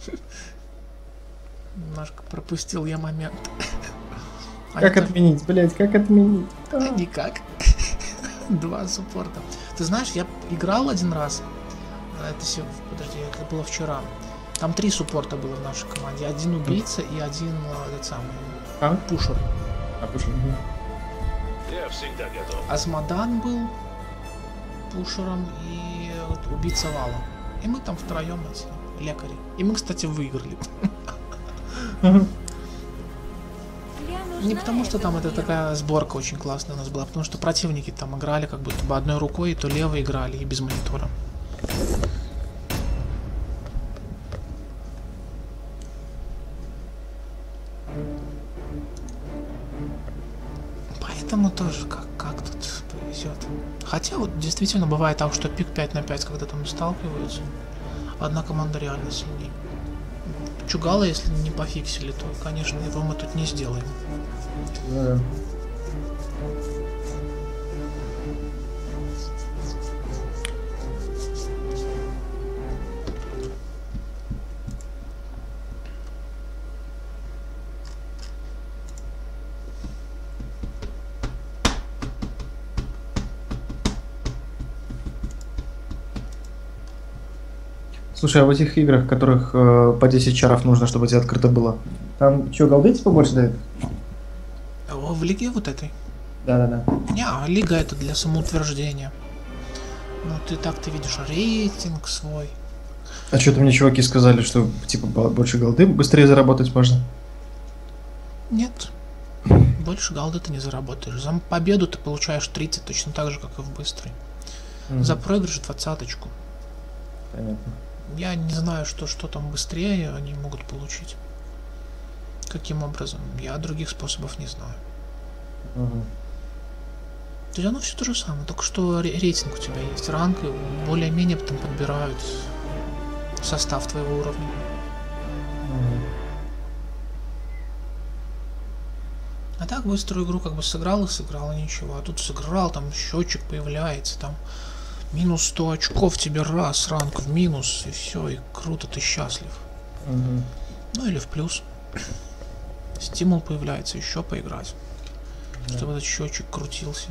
Немножко пропустил я момент. Как отменить, блять, как отменить? А никак. Два суппорта. Ты знаешь, я играл один раз. Подожди, это было вчера. Там 3 суппорта было в нашей команде. Один убийца и один этот самый пушер. Пушер. Я всегда готов. Азмодан был пушером и убийца Вала. И мы там втроем эти лекари. И мы, кстати, выиграли. Не потому, что там это такая сборка очень классная у нас была, потому что противники там играли как будто бы одной рукой, и то левой играли, и без монитора. Поэтому тоже как тут повезет. Хотя вот действительно бывает так, что пик 5 на 5, когда там сталкиваются, одна команда реально сильнее. Чугала, если не пофиксили, то, конечно, его мы тут не сделаем. Слушай, а в этих играх, в которых по 10 чаров нужно, чтобы тебе открыто было, там что, голды типа больше дают? В лиге вот этой? Да. Не, лига это для самоутверждения. Ну ты видишь рейтинг свой. А что-то мне чуваки сказали, что типа больше голды быстрее заработать можно? Нет. Больше голды ты не заработаешь. За победу ты получаешь 30, точно так же, как и в быстрой. За проигрыш 20-очку. Понятно. Я не знаю, что там быстрее они могут получить. Каким образом? Я других способов не знаю. То есть оно все то же самое, только что рейтинг у тебя есть, ранг, и более-менее потом подбирают состав твоего уровня. А так быструю игру как бы сыграл и сыграл, и ничего. А тут сыграл, там счетчик появляется, там минус 100 очков тебе раз, ранг в минус, и все, и круто, ты счастлив. Ну или в плюс. Стимул появляется еще поиграть, чтобы этот счетчик крутился.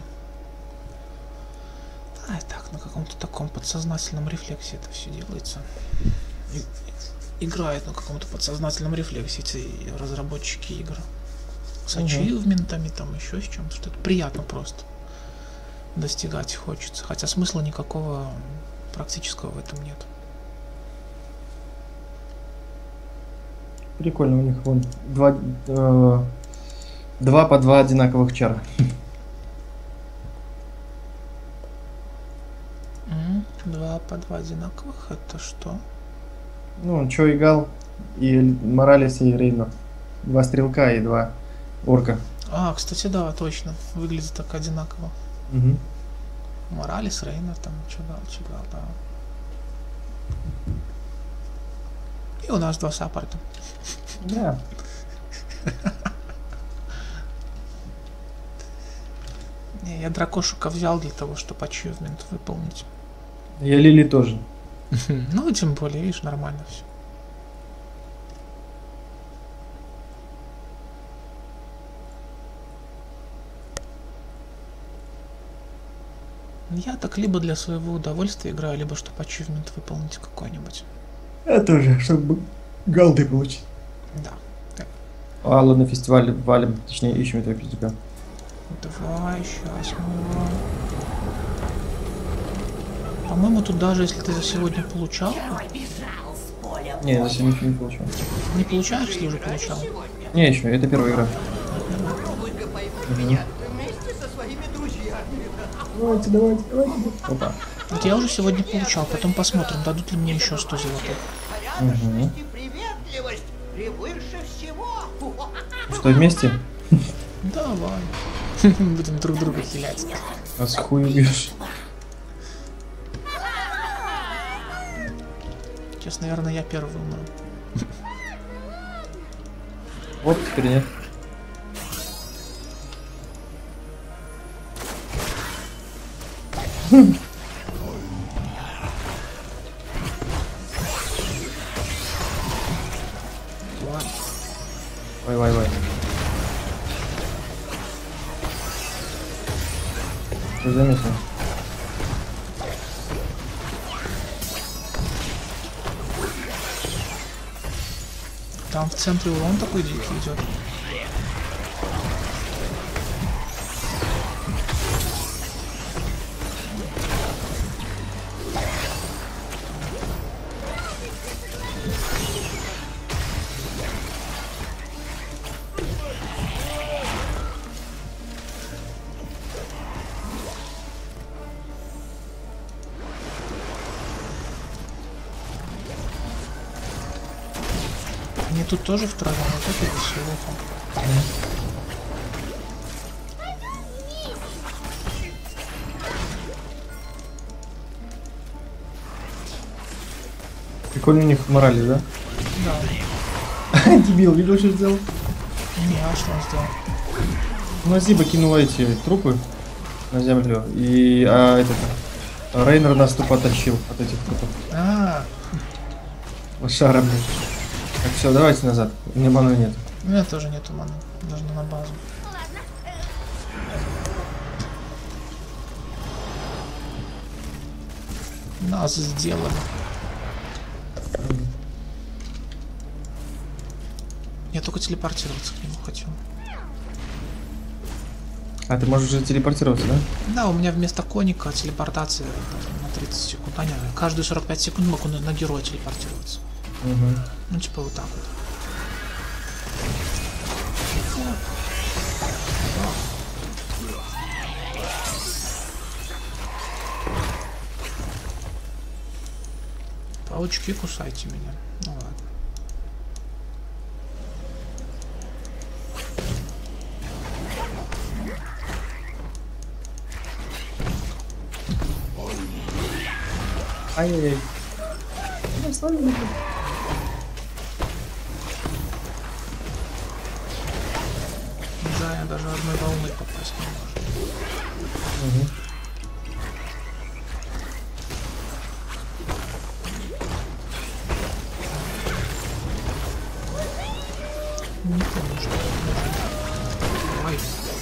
А так, на каком-то таком подсознательном рефлексе это все делается. Играют на каком-то подсознательном рефлексе эти разработчики игр. С ачивментами, там еще с чем-то, что это приятно просто. Достигать хочется. Хотя смысла никакого практического в этом нет. Прикольно, у них вон два по 2 одинаковых чара. Два по 2 одинаковых, это что? Ну, Чойгал и Моралес и Рейнер. 2 стрелка и 2 орка. А, кстати, да, точно. Выглядит так одинаково. Моралес, Рейнер, там, Чугал, да. И у нас 2 саппорта. Да. Не, я дракошика взял для того, чтобы ачивмент выполнить. Я Лили тоже. Ну, тем более, видишь, нормально все. Я так либо для своего удовольствия играю, либо чтобы ачивмент выполнить какой-нибудь. Я тоже, чтобы голды получить. Да. А ладно, фестиваль валим, точнее ищем этого пиздюка. Давай, сейчас мы его... По-моему, тут даже если ты за сегодня получал... Не, я за сегодня ничего не получал. Не получаешь, если уже получал? Не, еще, это первая игра. Давайте. Опа. Вот я уже сегодня получал, потом посмотрим, дадут ли мне еще 100 золотых. Что, вместе? Давай. Будем друг друга хилять. А с хуй убьешь. Сейчас, наверное, я первый умру. Вот, теперь нет. Вай. Что заметил? Там в центре урон такой дикий идет. Они тут тоже втроем, вот это веселуха. Прикольно у них морали, да? Да. Дебил, видел, что сделал? Не, а что он сделал? Ну, Зиба кинула эти трупы на землю, и Рейнер нас тупо оттащил от этих трупов. Лошара, блин. Так, все, давайте назад. У меня маны нет. У меня тоже нету маны. Нужно на базу. Нас сделали. Я только телепортироваться к нему хотел. А ты можешь уже телепортироваться, да? Да, у меня вместо коника телепортация на 30 секунд. Понятно. Каждые 45 секунд могу на героя телепортироваться. Угу. Ну, типа вот так вот. Паучки, кусайте меня. Ну ладно. Ай-яй-яй. Да, я даже одной волной попасть не может. Угу. Не помню, что это может. Ай.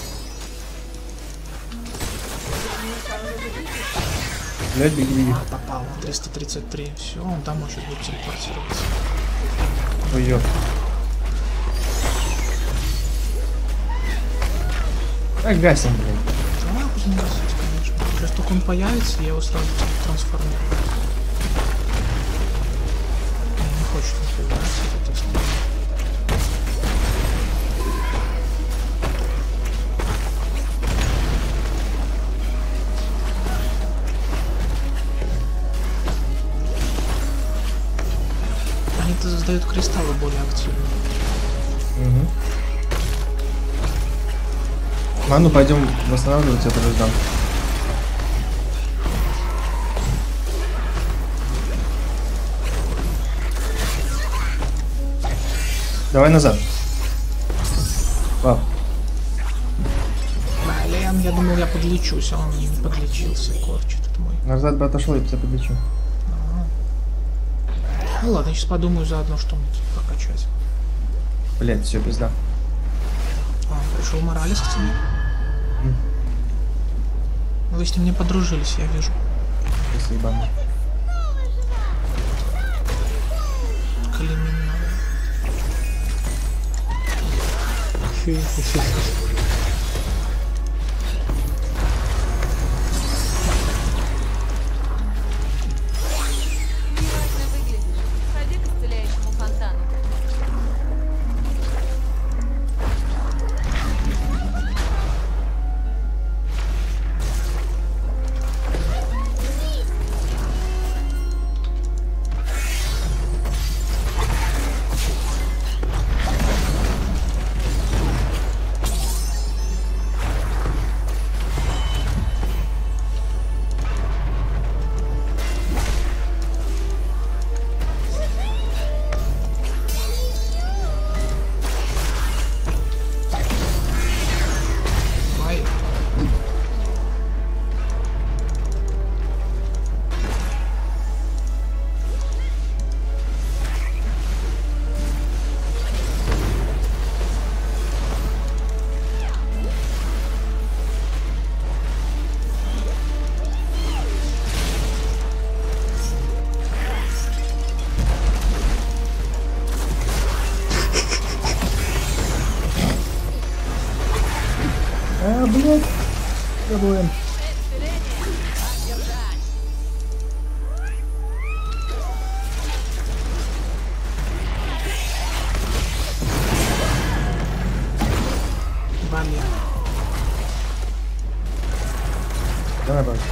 Блядь, беги. А, попал. 333. Все, он домой сейчас будет телепортироваться. Ой, ёп. Так, гасим, блин. Да, пусть не гасить, конечно. Сейчас только он появится, я его сразу трансформирую. Не хочет он появляться, соответственно. Они-то создают кристаллы более активно. Угу. Ладно, пойдем восстанавливать это ждем. Давай назад. Вау. Блин, я думал, я подлечусь, а он не подлечился, корчит это мой. Назад бы отошел, я тебя подлечу. Ну ладно, я сейчас подумаю заодно, что мне тут прокачать. Блять, все, пизда. А, пришел Моралес к тебе. Вы с ним не подружились, я вижу. Спасибо. Клеменная. Неважно выглядишь. Ходи к исцеляющему фонтану. блядь. КВН. Блин. Давай, брат.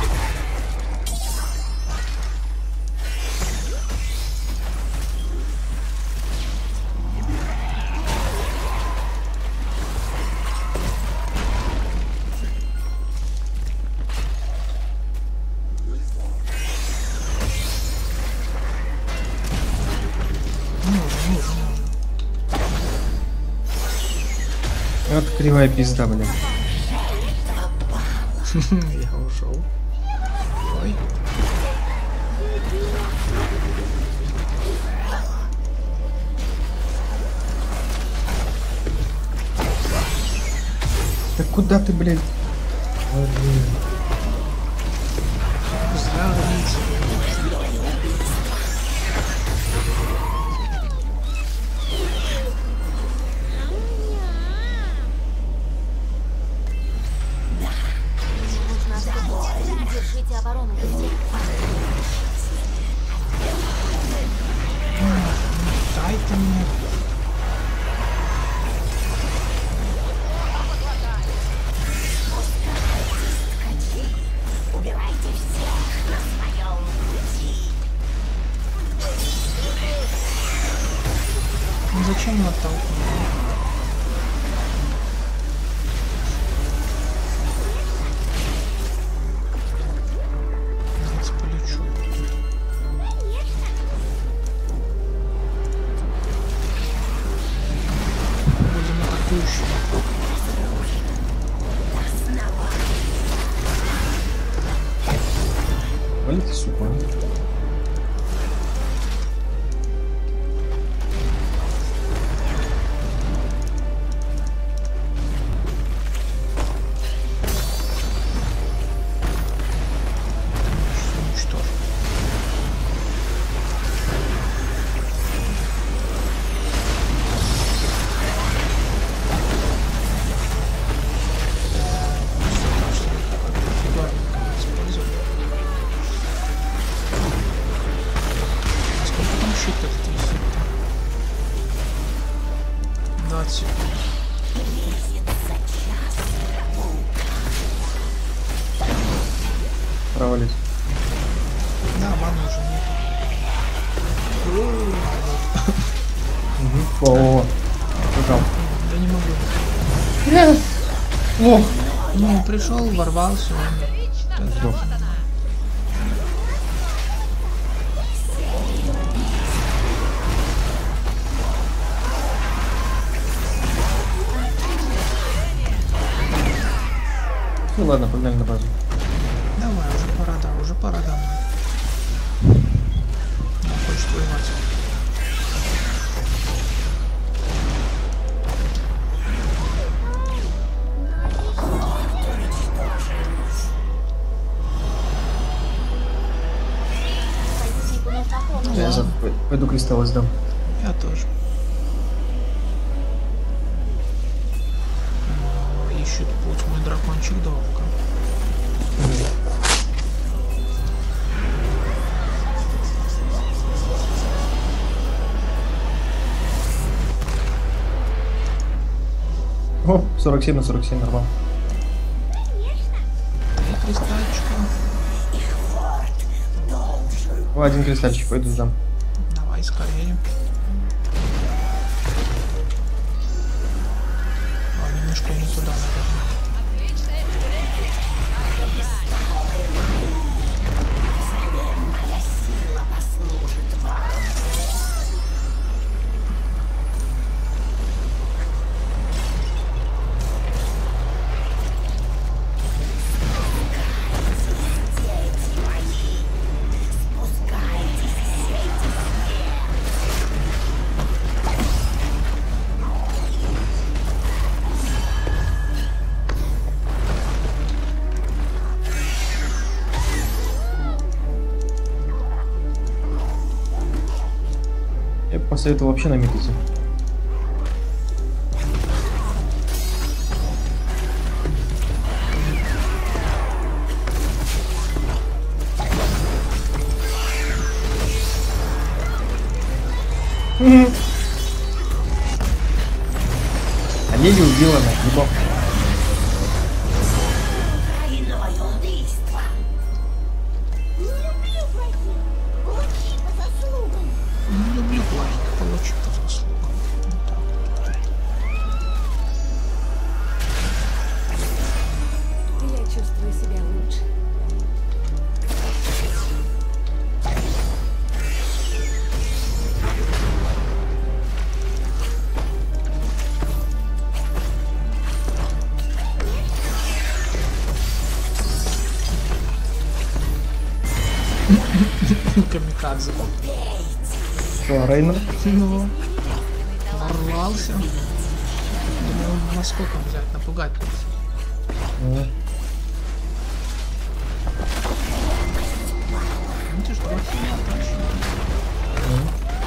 Вот кривая пизда, блин. Я ушел. Ой. Да куда ты, блядь? Ой, блин. Зря границы. Нужно отступить. Держите оборону. Дай ты мне. Ну зачем он оттолкнул? Давайте полечу. Будем атакующими. Вали ты, сука. Всё уничтожу. Сколько там щит этот висит? 20 секунд. Провались. Да, маны уже нет. Угу. О, что там? Я не могу. Лох. Ну, пришел, ворвался, он. Сдох. Ну ладно, погнали на базу. Давай, уже пора домой. Не хочет воевать. Союзнику нужна помощь. Я пойду кристаллы сдам. Я тоже. О, ищет путь мой дракончик долго. О, 47 на 47, нормально. И кристальчика. О, один кристальчик, пойду сдам. Давай скорее. А, немножко не туда, наверное. Я бы посоветовал вообще на мид идти. А Лили убила на грибов. Не люблю плохих, получу по заслугам. Вот так вот. Я чувствую себя лучше. Камикадзе. Что, Рейнер? Ну, ворвался. Думаю, насколько взять, напугать. Ну ты ж два хила тащишь.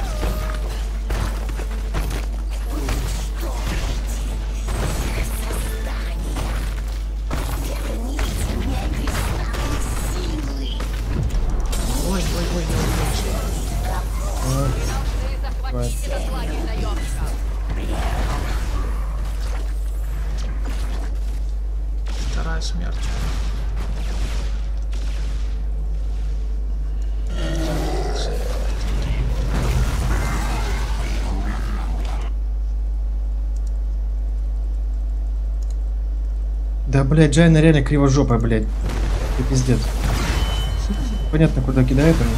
Ой, ой, ой, ой, ой. Вторая смерть. Да, блядь, Джайна реально кривожопая, блядь. Это пиздец. Понятно, куда кидает она.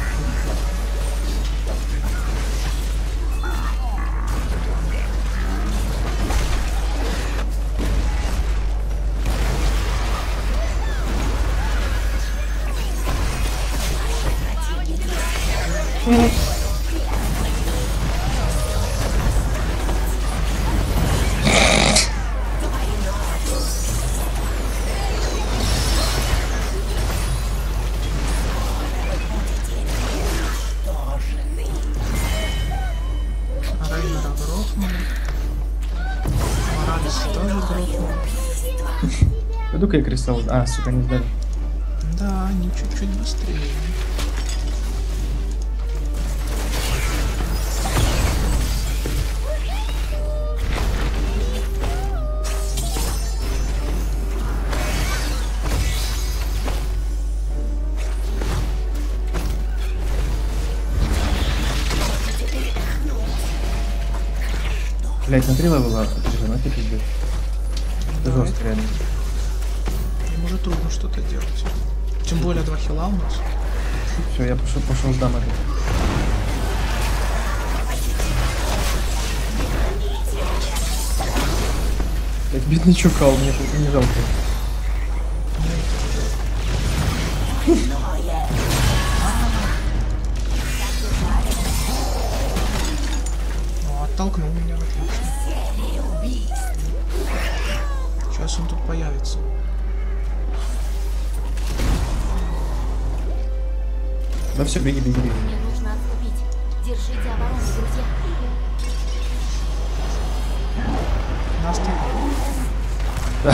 Рейнера грохнули. Моралес тоже грохнул. Пойду-ка я кристалл. А, сука, не сдали. Да, они чуть-чуть быстрее. Блядь, на 3 левела отрежем, это пиздец. Это Да, жестко, реально. им уже трудно что-то делать. Тем более 2 хила у нас. Все, я пошел сдам это. Блядь, бедный чукал, мне только не жалко. Ну, оттолкнул меня, отлично. Сейчас он тут появится. Да все, беги, беги, беги. Мне нужно отступить. Держите оборону, друзья. Нас там. Да.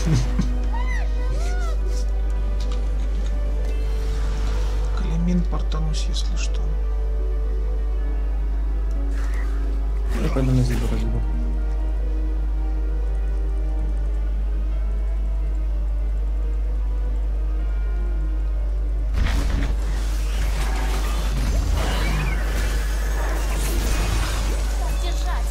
Клемин портанусь, если что. Я пойду на зибу разбегу. Держать.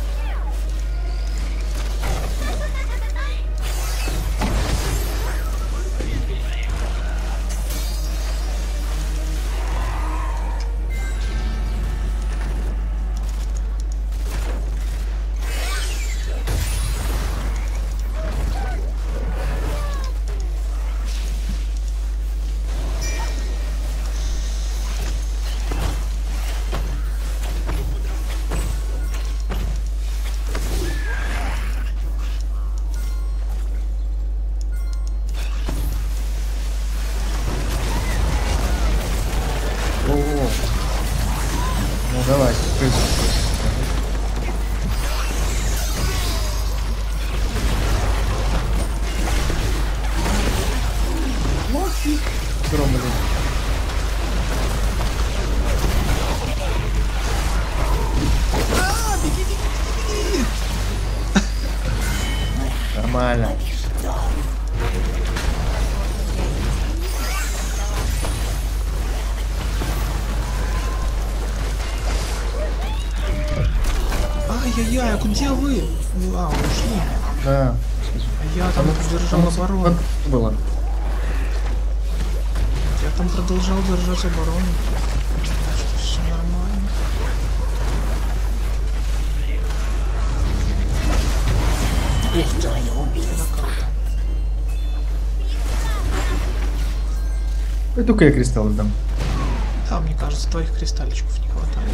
О-о-о. Ну давай, крыса. Гром, блин. Нормально. Ай-яй-яй, а где вы? А, ушли. Да. А я там держал оборону. Было. Я там продолжал держать оборону. Значит, все нормально. Ух ты, это круто. И только я кристаллы дам. Да, мне кажется, твоих кристалличков не хватает.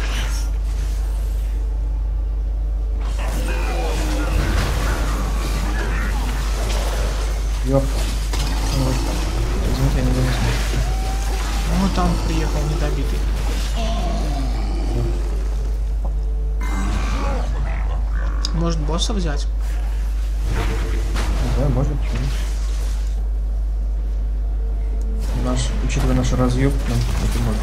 Ёп. Извините, я не донесу. Ну, там приехал недобитый. Может, босса взять? Да, можно, почему нет. Учитывая наш разъеб, нам это можно.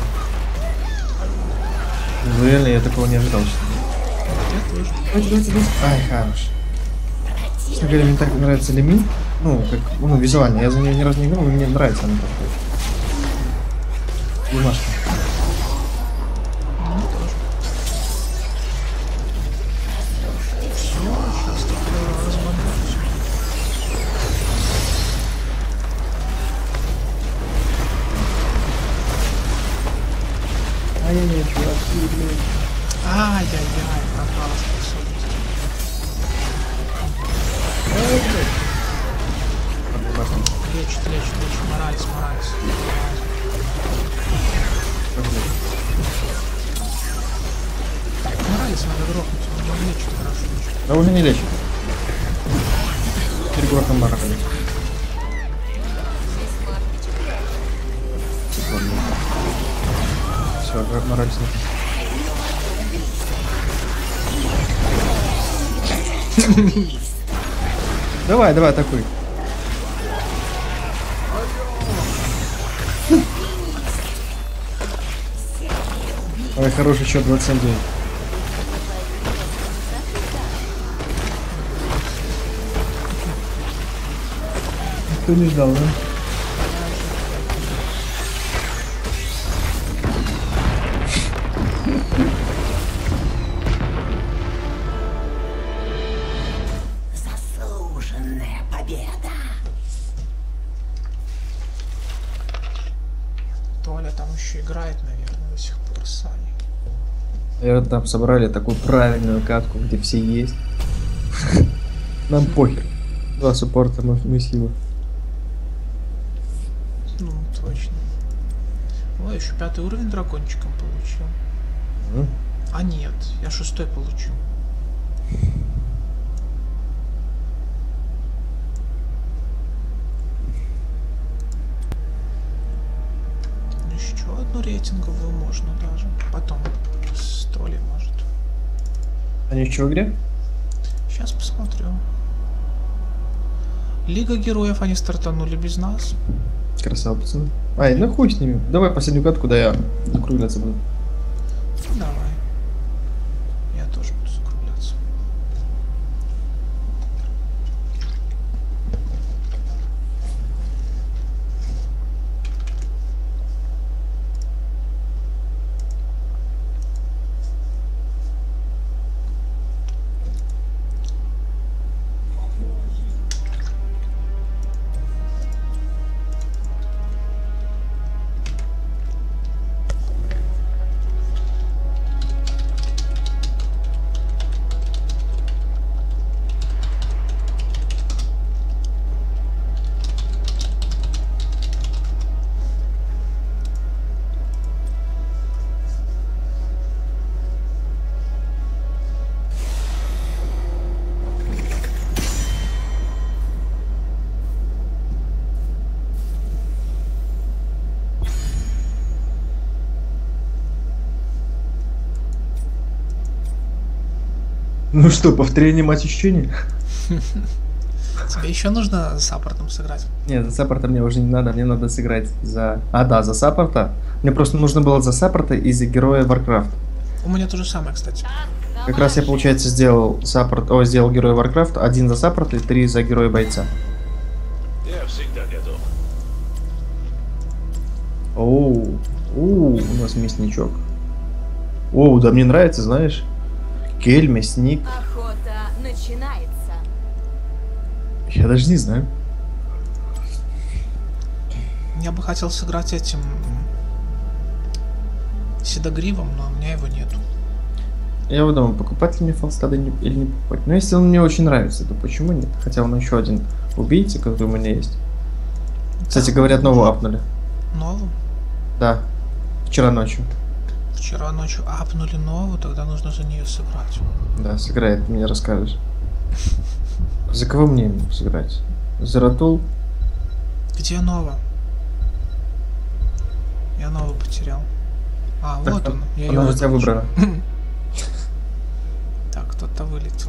Ну, реально, я такого не ожидал, честно. Я тоже. Давайте. Ай, хорош. Честно говоря, мне так нравится Леми. Ну, как, ну, визуально. Я за нее ни разу не играл, но мне нравится она такая. Бумажка. Мне тоже. Все, сейчас только разбомблюсь. Ай-яй-яй, чувак, блин. Ай-яй-яй, пропала способность. Лечит, Моралес. Моралес надо грохнуть, он лечит хорошо. Да уже не лечит. Перегрохом Марка. Все, как Моралес нет. Давай, атакуй. Ой, хороший счет, 27-9. Никто не ждал, да? Заслуженная победа. Толя там еще играет, наверное, до сих пор с Саней. Наверное, там собрали такую правильную катку, где все есть. Нам похер. Два суппорта, мы сила. Ну, точно. Ой, еще 5 уровень дракончиком получил. А нет, я 6 получил. Еще одну рейтинговую можно даже. Потом с Толей может. Они еще в игре? Сейчас посмотрю. Лига героев, они стартанули без нас. Красава, пацаны. Ай, ну хуй с ними. Давай последнюю катку, да я закругляться буду. Давай. Я тоже буду закругляться. Ну что, повторение матча ощущений? Тебе еще нужно с саппортом сыграть? Нет, за саппорта мне уже не надо, мне надо сыграть за... А, да, за саппорта. Мне просто нужно было за саппорта и за героя Warcraft. У меня то же самое, кстати. Как раз я, получается, сделал саппорт, сделал героя Warcraft, 1 за саппорт и 3 за героя бойца. Я всегда готов. Оу, у нас мясничок. Оу, да мне нравится, знаешь. Кель, мясник. Охота начинается. Я даже не знаю. Я бы хотел сыграть этим седогривом, но у меня его нету. Я вот думаю, покупать ли мне фалстада или не покупать. Но если он мне очень нравится, то почему нет? Хотя он еще один убийца, который у меня есть. Кстати, говорят, новую апнули. Новую? Да. Вчера ночью. Вчера ночью апнули новую, тогда нужно за нее сыграть. Да, сыграет, мне расскажешь. За кого мне сыграть? За Ратул? Где Нова? Я Нову потерял. А, Так, вот он. Я она её же тебя выключил. выбрала. Так, кто-то вылетел.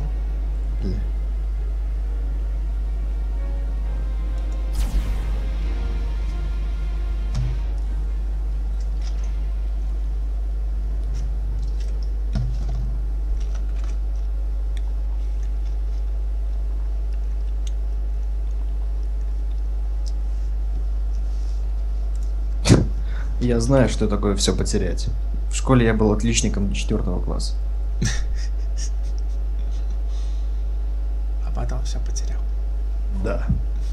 Я знаю, что такое все потерять. В школе я был отличником до 4 класса. А потом все потерял. Да.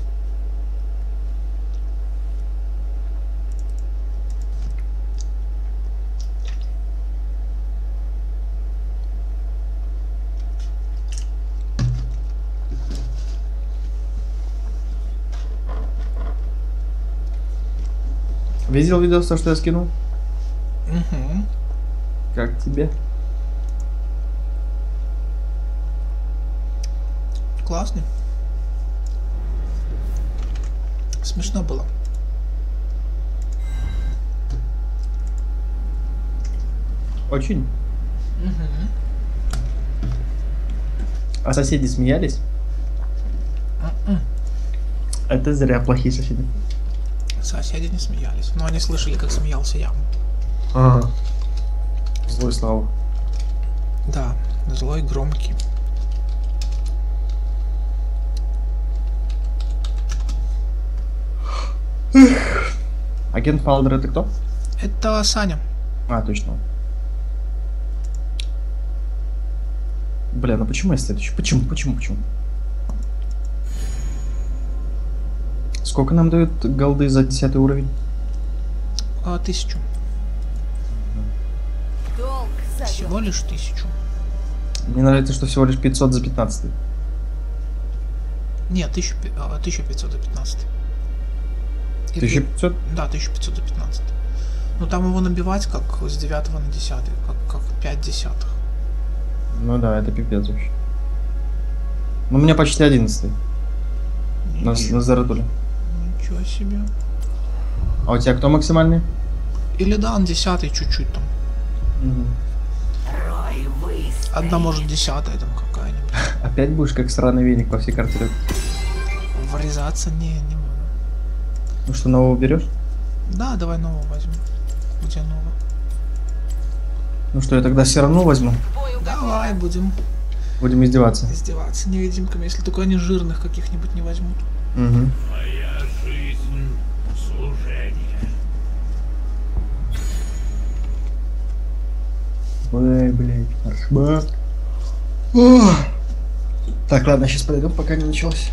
Видел видос, то, что я скинул? Угу. Как тебе? Классный. Смешно было. Очень. Угу. А соседи смеялись? Это зря, плохие соседи. Соседи не смеялись, но они слышали, как смеялся я. Ага. Злой Слава. Да, злой, громкий. Агент Палдер это кто? Это Саня. А, точно. Бля, ну почему я следующий? Почему? Сколько нам дают голды за 10 уровень? 1000. Долг зовет. Всего лишь 1000. Мне нравится, что всего лишь 500 за 15. Нет, 1500 за 15. И 1500? Да, 1500 за 15. Ну там его набивать как с 9 на 10, как 5 десятых. Ну да, это пипец вообще. Ну у меня почти 11. На Заратуле. Ничего себе. А у тебя кто максимальный? Или да, он 10 чуть-чуть там. Одна может 10 там какая-нибудь. Опять будешь как сраный веник по всей карте? Врезаться не буду. Ну что, нового берешь? Да, давай нового возьмем. Где нового? Ну что, я тогда все равно возьму. Бою Давай будем Будем издеваться. издеваться невидимками, если только они жирных каких-нибудь не возьмут. Угу. Моя жизнь — служение. Ой, блядь, кошмар. Ох. Так, ладно, сейчас подойду, пока не началось.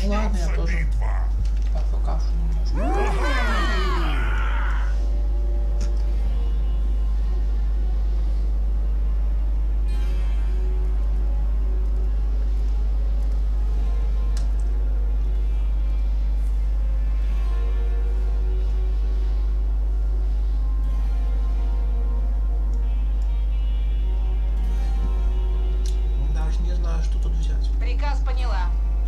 Ну ладно, я тоже покашу немножко. Даже не знаю, что тут взять. Приказ поняла.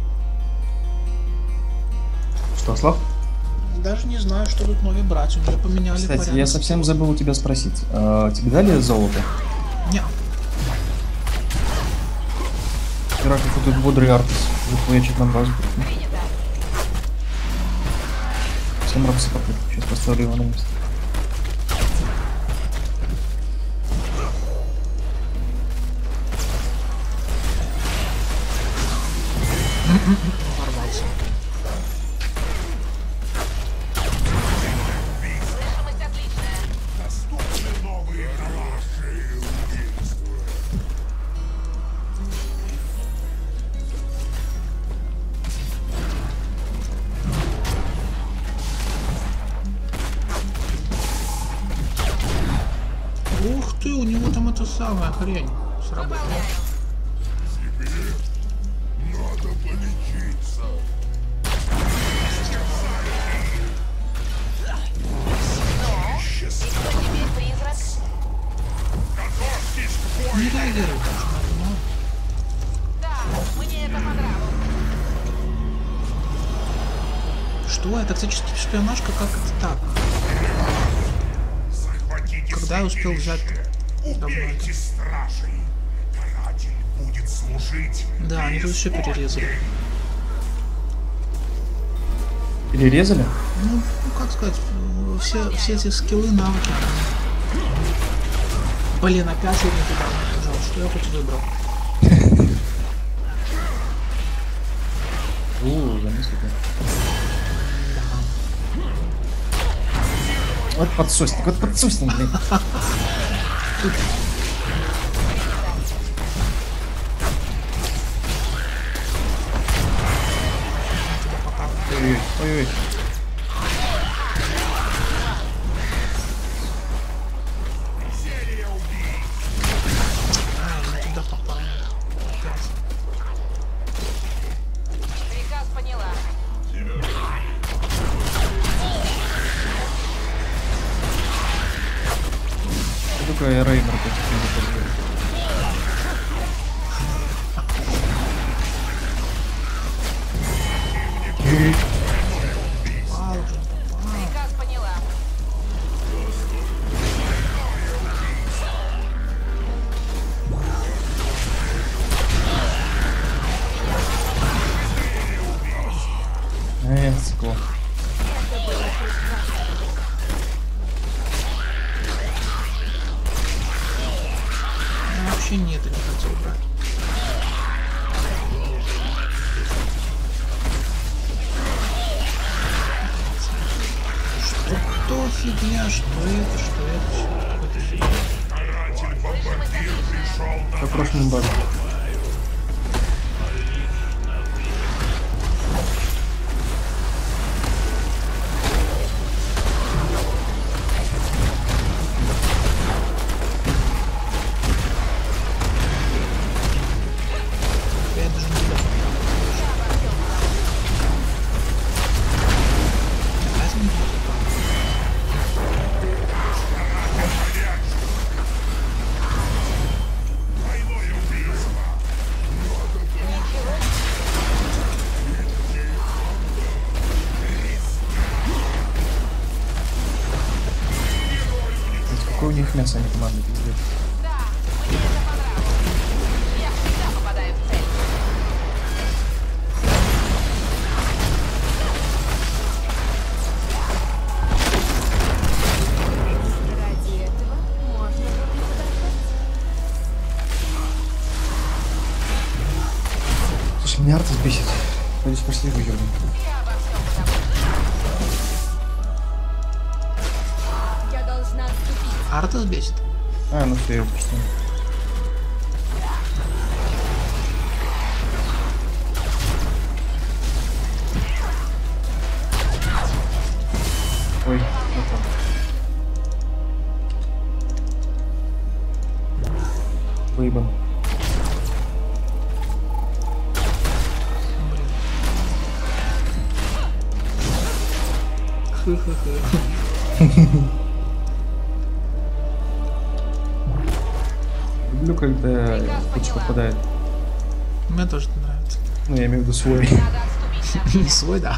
Что, Слав? Даже не знаю, что тут новее брать. Уже поменяли Кстати, порядок. я совсем забыл у тебя спросить. Тебе дали золото? Не. Вчера какой-то бодрый Артис. Захуячит нам базу. Принято. Всем рапсы попрыг. Сейчас поставлю его на место. Ворвался. Слышимость отличная. Ух ты, у него там эта самая хрень сработала. Надо полечиться. И кто теперь призрак? Не реагирует даже на это, но... Да, мне это понравилось. Что? Это тактический шпионажка? Как это так? Захватите Когда я успел взять давно это? Убейте стражей. Каратель будет служить. Да, они тут все перерезали. Перерезали? Ну, как сказать, все эти скиллы, навыки. Блин, опять я не туда нажал. Что я тут выбрал? Занесли. Вот подсосник, блин. Ой-ой-ой. А, я туда попал. Опять. Приказ поняла. Что такое Реймер против него? Попал уже, попал. Приказ поняла. Скло. Я вообще нет, не хотел брать. Что фигня, что это, всё какой-то фигня. Каратель бомбардир пришел на По прошлому багу. Я даже не туда попал. Опять не туда попал. двойное убийство. Какое у них мясо, они команды, пиздец. Да, мне это понравилось. Я всегда попадаю в цель. Ради этого можно было Слушай, меня Артис бесит. Пойдешь пошли его ёбнем. Я обо всем позабочусь. Я должна отступить. Артас бесит. Ну все, я пошли. Выебан. Блин. Хы-хы-хы. Люблю, когда луч попадает. Мне тоже это нравится. Ну, я имею в виду свой. Надо отступить на Свой, да.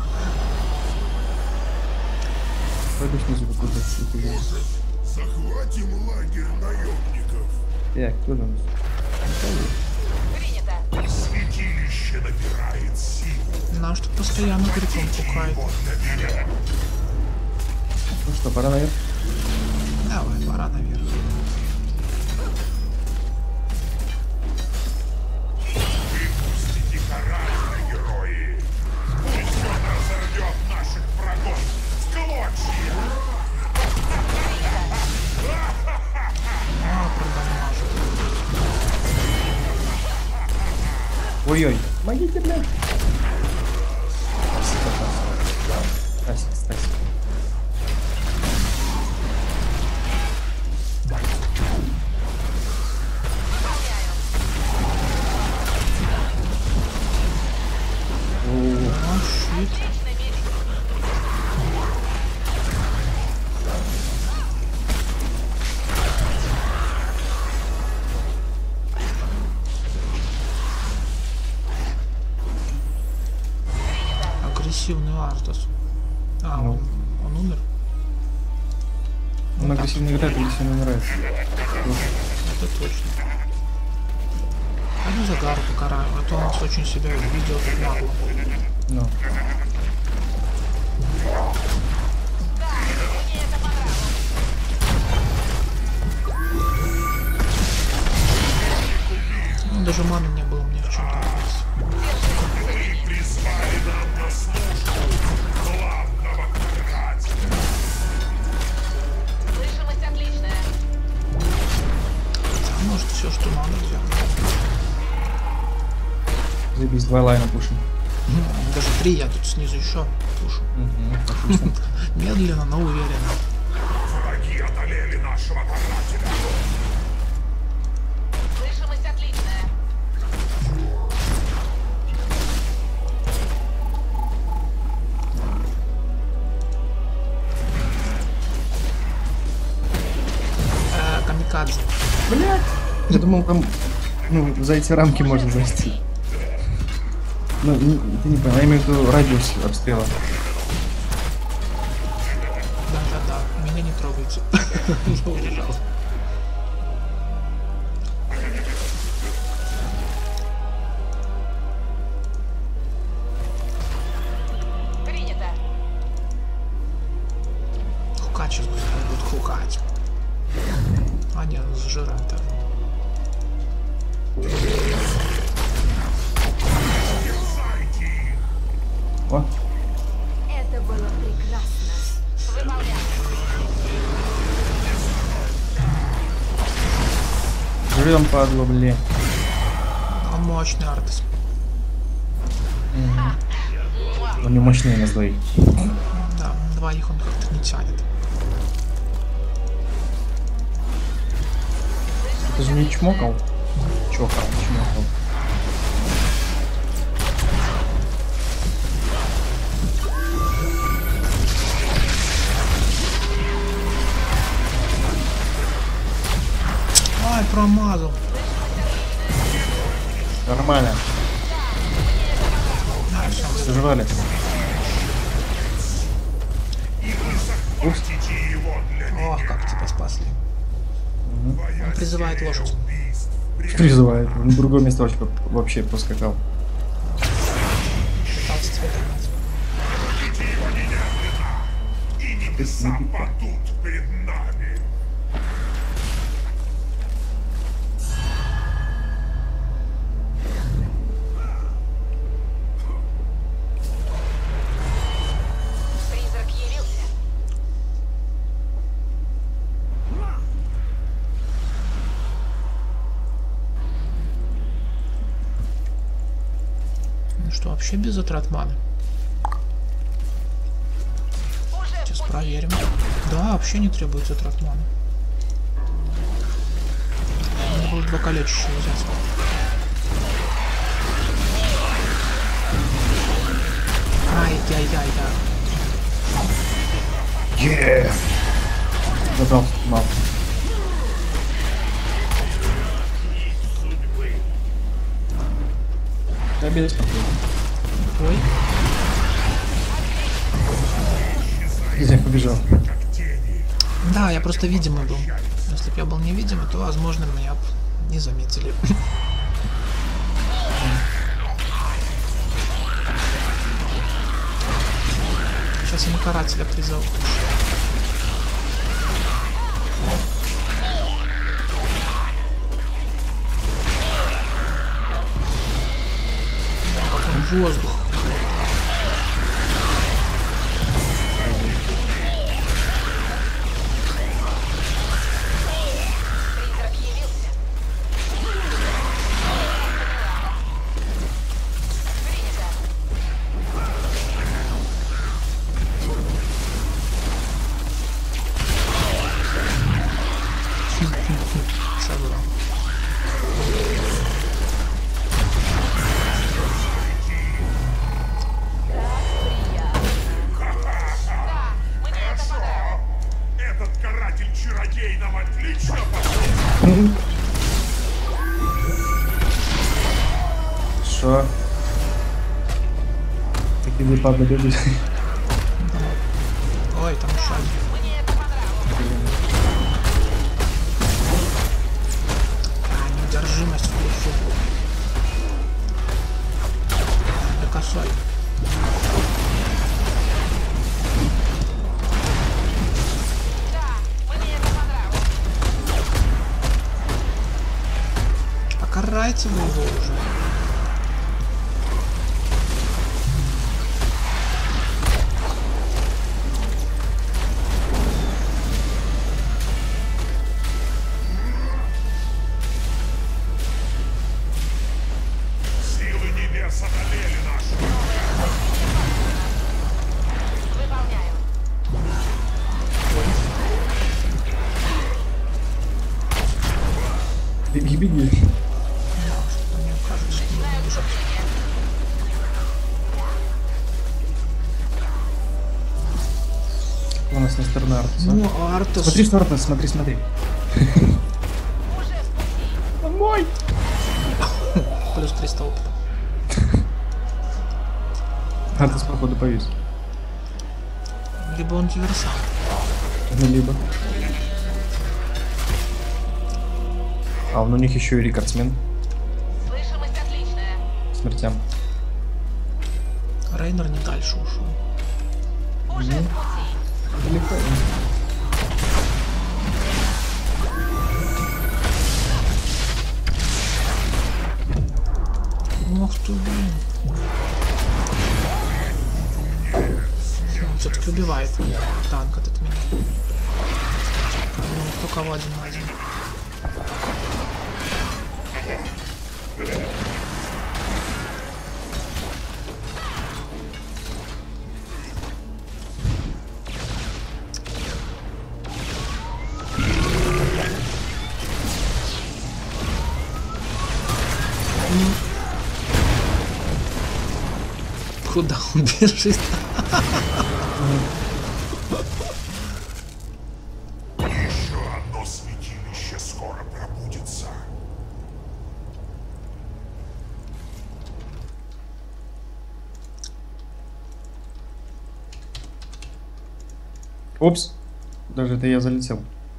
Пойду снизу какой-то хуй. Захватим лагерь наемников. Так, кто там? Принято. Святилище набирает силу. Наш тут постоянно криком пукает. Ну что, пора наверх? Давай, пора наверх. Выпустите карателя, герои. Пусть он разорвет наших врагов в клочья. А, продамажу. Ой-ой. Помогите, блядь. Стасик, Стасик. О, щит. Агрессивный Артас. А, Ну. он умер? Он агрессивно играет, агрессивно нравится. Это точно. Пойду Загару покараю, а то он нас очень себя видел как нагло. Ну. Ну, даже маны не было мне в чем-то нравится. Вы призвали нам на службу главного карателя. Слышимость отличная. А может все, что надо взять. Забись, два лайна пушим. Даже 3 я тут снизу еще пушу. Медленно, но уверенно. Враги одолели нашего карателя. Слышимость отличная. Камикадзе. Блядь! Я думал, там за эти рамки можно зайти. Ну, ты не понял, я имею в виду радиус обстрела. Да-да-да, меня не трогайте. Я убежал. Принято. Хукать сейчас будет хукать. А нет, сжирает так. О, Это было прекрасно. Выполняю. жрем падло, блин. Он мощный Артас. Он не мощнее нас двоих. Да, двоих он как-то не тянет. Ты же не чмокал? Чокал, чмокал. Ай, промазал. Нормально. Да, все. Сожрали. Пустите его для меня. Ох, как тебя спасли. Твоя Он призывает серия лошадь. убийств Призывает. Он в другое место вообще поскакал. Пытался тебя догнать. Пустите его немедленно. И небеса падут перед нами. Призрак явился. Ну что, вообще без затрат маны? Уже Сейчас проверим. Да, вообще не требует затрат маны. 2 калечащие взять. Ай-яй-яй-яй. Забрал мал. Я без спокойно. Ой. Я побежал. Да, я просто видимый был. Если бы я был невидимый, то, возможно, меня б не заметили. Сейчас они карателя призовут. Потом воздух. Призрак явился. Принято. Собрал. Да, мне это понравилось. Этот каратель-чародей нам отлично пошел. Что? Такие выпады любишь? Ой, там еще один. Мне это понравилось. Неудержимость в плюсу. Да косой. Да, мне это понравилось. Покарайте вы его уже. Силы небес одолели нас. Выполняю. Беги, беги. Мне кажется, что Начинаю движение. У нас на стороне Артуса. ну, Артус. Смотри, что Артус, смотри, смотри. Уже в пути. Мой! Плюс 300 опыта. Артус, походу, повис. Либо он диверсант. Ну, либо. А он у них еще и рекордсмен. Слышимость отличная. Смертям. Рейнер не дальше ушел. Уже в пути. Далеко. Ох ты, блин. Он все-таки убивает танк этот меня. Ну, кто кого один на один. Куда он бежит? Еще одно святилище скоро пробудится. Опс. Даже это я залетел.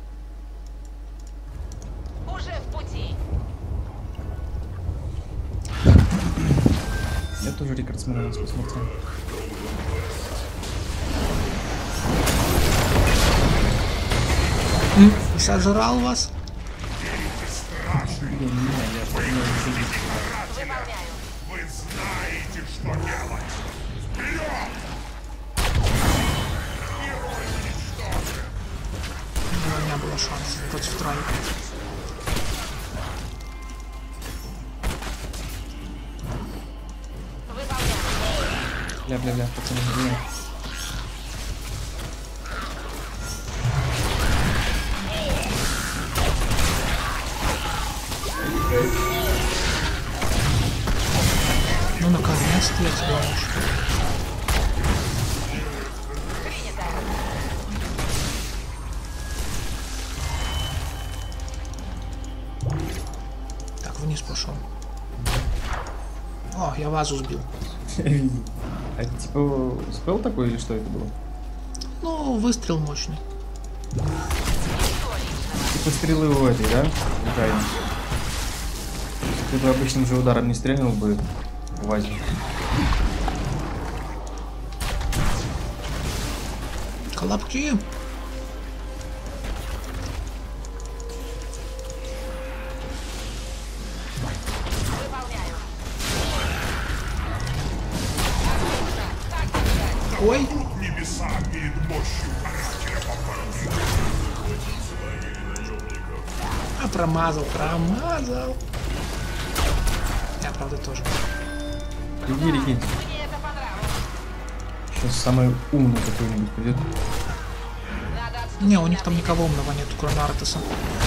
Уже в пути. Я тоже рекордсмен у нас посмотрел. Сожрал вас? Выполняю. Вы знаете, что делать. Вперед! У меня было шанс против тройки. Выполняю. Бля, пацаны, бля. Пиздец, гонишь. Так, вниз пошел. О, я вазу сбил. А это типа спел такой или что это было? Ну, выстрел мощный. Типа стрелы у этой, да? Правильно. Если ты бы обычным же ударом не стрельнул бы в вазе. Колобки. Ой, Небеса перед мощью карателя попали. а промазал. Я, правда, тоже. Иди, реки. Мне это понравилось. Сейчас самый умный какой-нибудь придет. Надо отступить. Не, у них там никого умного нету, кроме Артеса.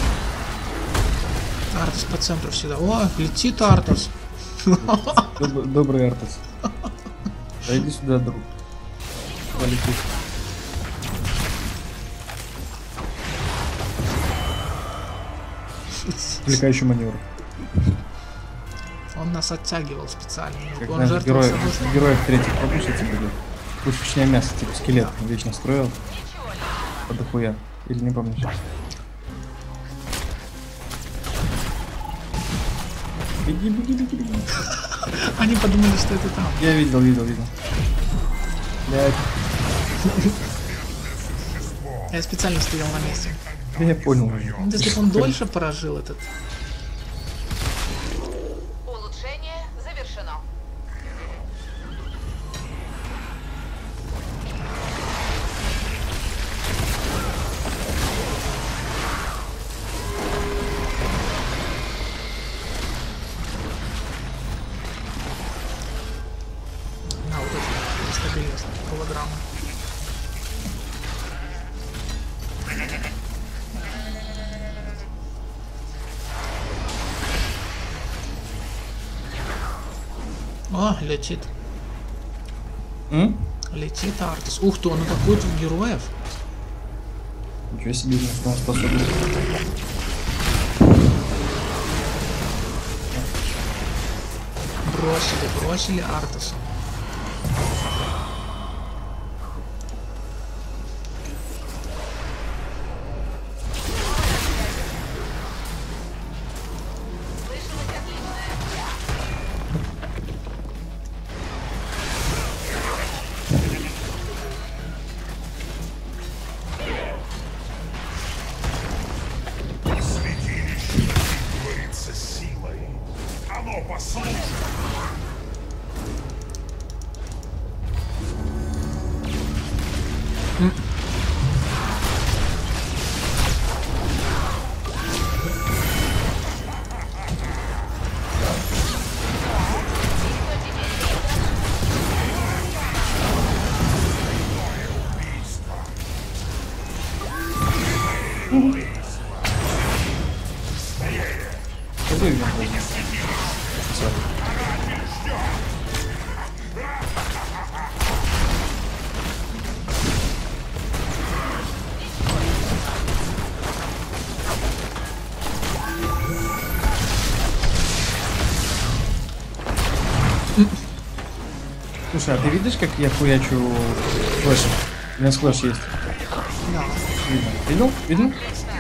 Артес по центру всегда. О, летит Артес. Добрый Артес. Да иди сюда, друг. Полетит. Отвлекающий маневр. Он нас оттягивал специально. Как Он наш жертвовал герой, собой, что- героев третьих покушайте будет. Пушечное мясо, типа скелет вечно строил. По дохуя. Или не помнишь? Беги, беги, беги, беги. Они подумали, что это там. Я видел. Блядь, Я специально стоял на месте. я понял уже. Ну, если бы он дольше прожил этот. Улучшение завершено. На вот эти нестабильность голограммы. О, летит. Летит Артес. Ух ты, он атакует героев. Ничего себе, на что он способен. Бросили Артеса. Святилище творится силой. Оно послушно. Какой игра будет? Всё. Слушай, а ты видишь, как я хуячу флешем? У меня флеш есть. Да, Видно? Видно?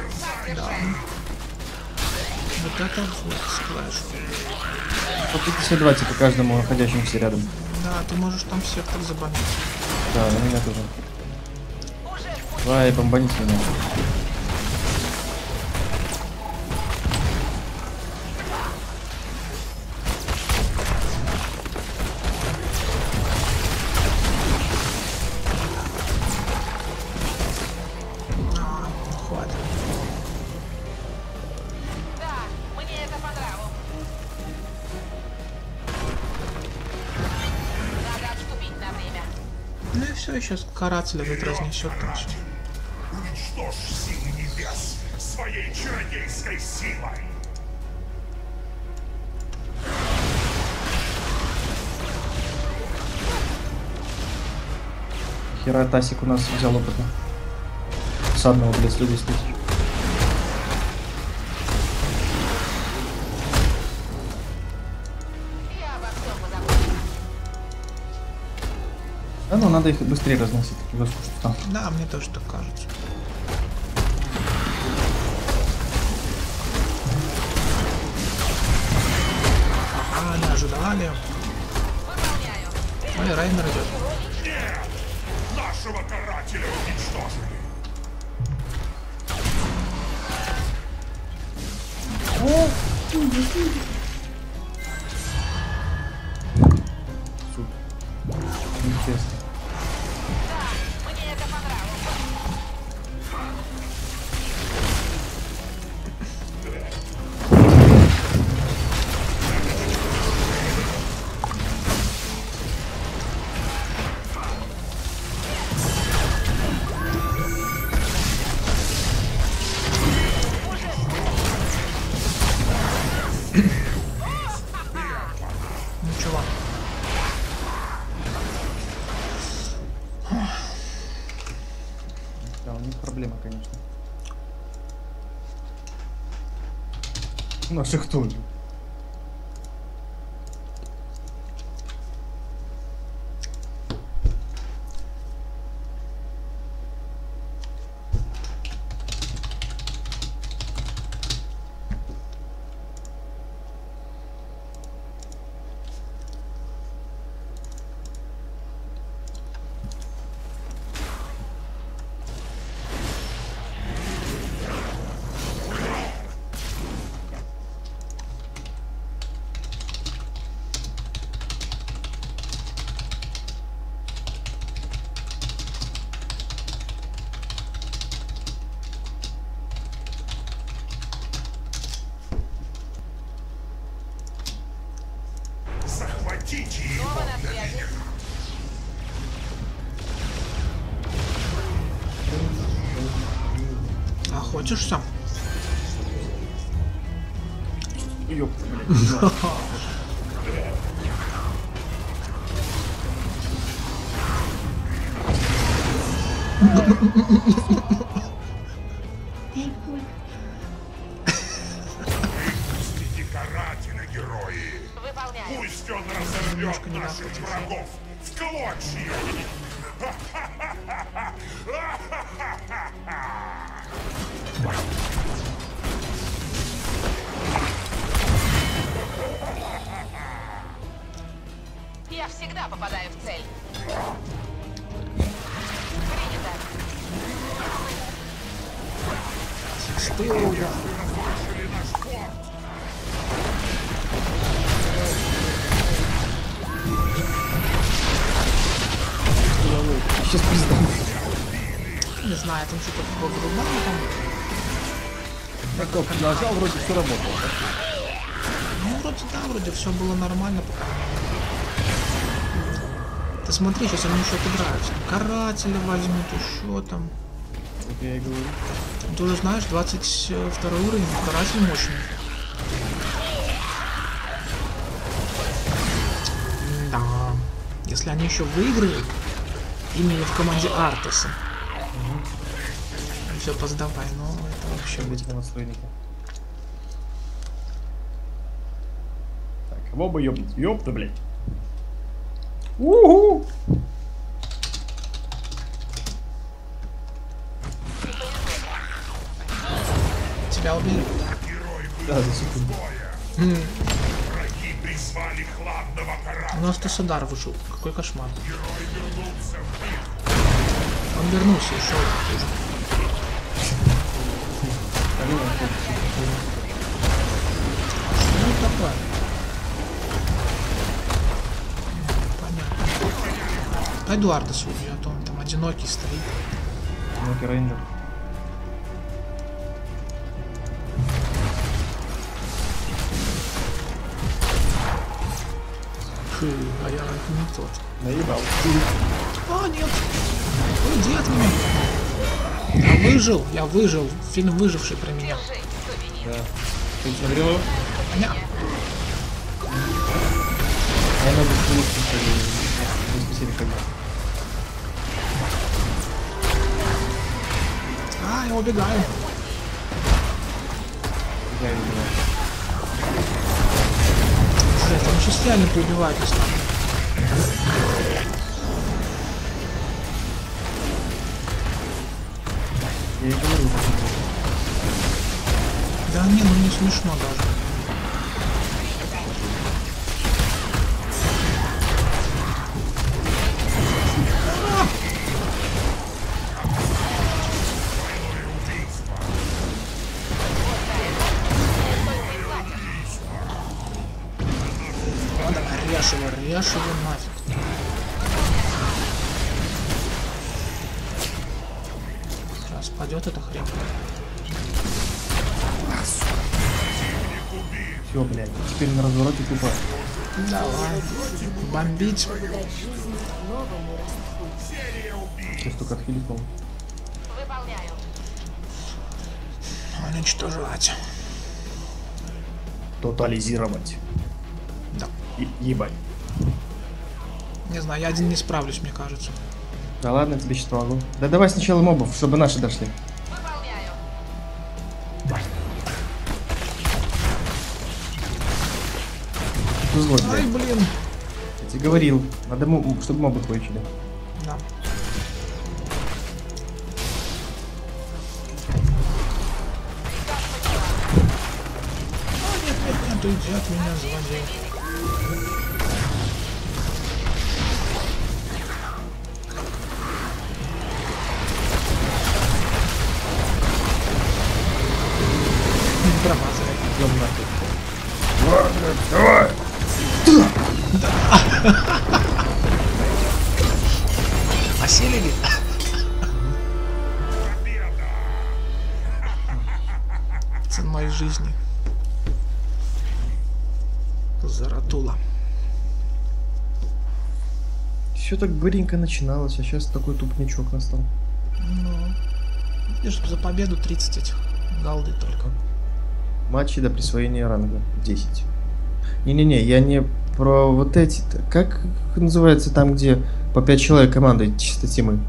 вот это вот сплэш. Вот эти все два, типа, каждому находящемуся рядом. Да, ты можешь там всех так забанить. Да, на меня тоже. Давай, бомбанить меня. Хватит. Да, мне это понравилось. Надо отступить на время. Ну и все, сейчас каратель этот разнесет там все. Уничтожь силы небес своей чародейской силой. Нахера Тасик у нас взял опыта. С одного, блядь, 110 тысяч. Я обо всем позабочусь. Да, ну надо их быстрее разносить. Уже скучно стало. Да, мне тоже так кажется. Ага, не ожидали. Выполняю. Ой, Райнер идет. Нет! Нашего карателя уничтожили! Суд. Нечестно. Да, мне это понравилось. Ничего. Да, у них проблема, конечно. Наших тоже. Захватите его! Снова на связи. Охотишься? Ёпта, блядь. Выпустите карателя, герои! Выполняю. Пусть он разорвет Немножко не наших так врагов в клочья! Я всегда попадаю в цель. Принято. Стыдно. Сейчас пиздам. Не знаю, там что-то вырубало там. Я кнопку нажал, вроде все работало. Ну, вроде да, вроде все было нормально пока. Ты смотри, сейчас они еще отыграются. Карателя возьмут, еще там. Вот я и говорю. Ты уже знаешь, 22 уровень, каратель мощный. Да. Если они еще выиграют, именно в команде Артеса. Все, поздавай, ну это вообще будет. Быть настойника. Так, кого бы ёбнуть? Ёпта, блядь. Уху! Тебя убили? Да, за секунду. Враги призвали хладного карателя! У нас Тосадар вышел. Какой кошмар. Он вернулся еще хуже. Что это такое? Понятно. Пойду Ардесу убью, а то он там одинокий стоит. Ноки рейнджер. Фу, а я не тот. Наебал. А, нет. Уйди от меня. Я выжил. Фильм «Выживший» про меня. Держи, сувенир. Да. Ты смотрел его? Ня. Я могу слушать, что ли, воскресенье когда. убегаем. Я видел. Блядь, он сейчас реально прибивает нас. Я и говорю. Да не, ну не смешно даже. Режь его нафиг. Сейчас падет эта хрень. Все, блядь. Теперь на развороте тупо. Давай. Бомбить. Сейчас только отхилить, по-моему. Выполняю. Уничтожать. Тотализировать. Да. Ебать. Не знаю, я один не справлюсь, мне кажется. Да ладно, я тебе сейчас помогу. Да давай сначала мобов, чтобы наши дошли. Выполняю. Ты злой, Ай, блядь. блин. Я тебе говорил. Надо, чтобы мобы получили. Да. Нет, уйди от меня, злодей. Промазали. Идем нахуй. Осилили? Ценой жизни. Заратула. Все так быренько начиналось, а сейчас такой тупничок настал. Ну, видишь, за победу 30 этих голды только. Матчи до присвоения ранга 10. Не-не-не, я не про вот эти. Как называется там, где по 5 человек командой чисто тимы?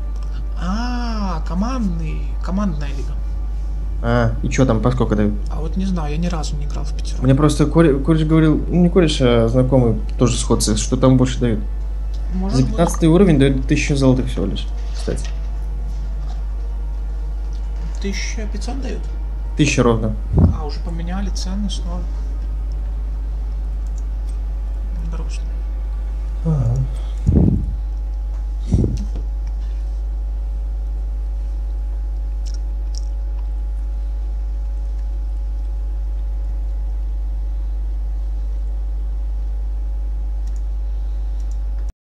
Командная лига. А, и что там, по сколько дают? А вот не знаю, я ни разу не играл в пятерку. Мне просто кореш говорил, ну не кореш, а знакомый, тоже сходцы, что там больше дают. Может За быть. 15 уровень дают 1000 золотых всего лишь, кстати. 1500 дают? 1000 ровно. А, уже поменяли цены снова. Грустно. Ага.